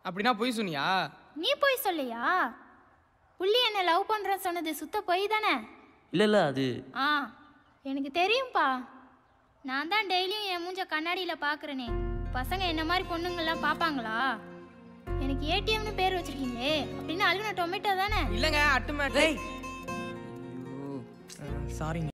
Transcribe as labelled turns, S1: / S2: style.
S1: அப்படின்னா போய் சொன்னியா?
S2: நீ போய் சொல்லியா? புள்ளி என்ன லவ் பண்ற சொன்னது சுத்த போய் தானே?
S3: இல்ல அது
S2: எனக்கு தெரியும்பா. நான் தான் டெய்லியும் என் மூஞ்ச கண்ணாடியில் பார்க்குறேனே. பசங்க என்ன மாதிரி பொண்ணுங்கள்லாம் பார்ப்பாங்களா? எனக்கு ஏடிஎம்னு பேர் வச்சிருக்கீங்களே அப்படின்னு அழுகுன டொமேட்டோ தானே?
S1: இல்லைங்க, அட்டுமேட்டை. சாரிங்க.